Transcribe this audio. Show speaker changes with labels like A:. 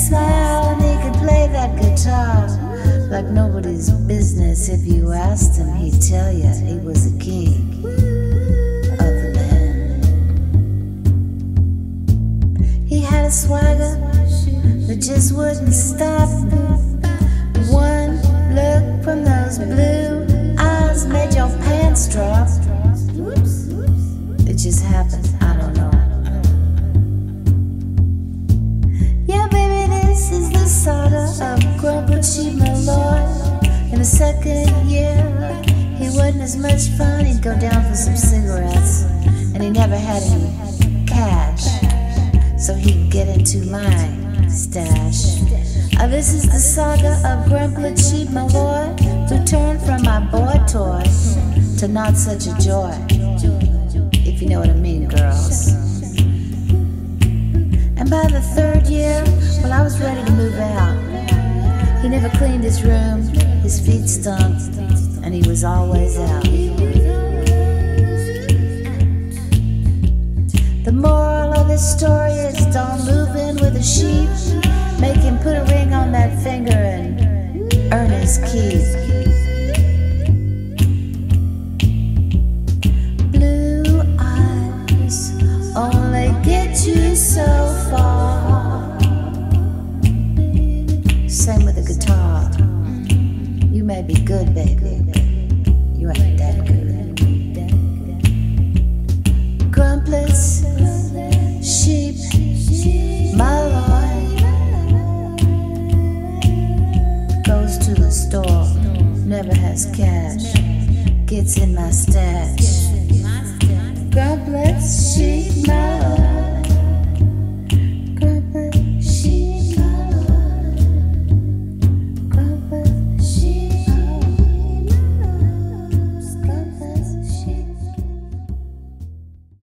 A: smile and he could play that guitar like nobody's business. If you asked him, he'd tell you he was a king of the land. He had a swagger that just wouldn't stop. One look from those blue eyes made your pants drop. It just happened, I don't know. Yeah, baby, this is the saga of grumplets, malloy. In the second year, he wasn't as much fun. He'd go down for some cigarettes, and he never had any cash, so he'd get into my stash. This is the saga of grumplets, malloy, who turned from my boy toy to not such a joy. If you know what I mean, girls. And by the third year, well, I was ready to move out. He never cleaned his room, his feet stunk, and he was always out. The moral of this story is don't move in with a sheep. Make him put a ring on that finger and earn his keep. Blue eyes only get you so far. Same with the guitar. You may be good, baby. You ain't that good. Grumplets, sheep, malloy. Goes to the store, never has cash, gets in my stash. Grumplets, sheep, malloy.